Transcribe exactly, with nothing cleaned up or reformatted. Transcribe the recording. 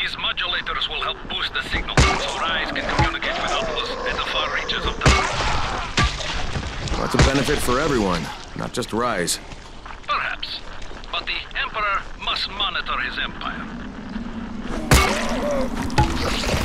These modulators will help boost the signal, so Rise can communicate with Outpost at the far reaches of the... Well, that's a benefit for everyone, not just Rise. Perhaps. But the Emperor must monitor his empire.